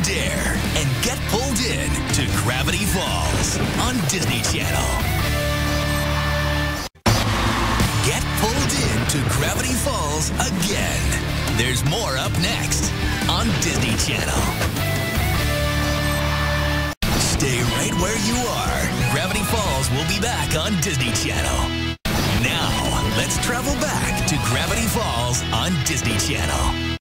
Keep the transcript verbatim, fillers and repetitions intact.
dare and get pulled in to Gravity Falls on Disney Channel. Get pulled in to Gravity Falls again. There's more up next on Disney Channel. Stay right where you are. Gravity Falls will be back on Disney Channel. Now, let's travel back to Gravity Falls on Disney Channel.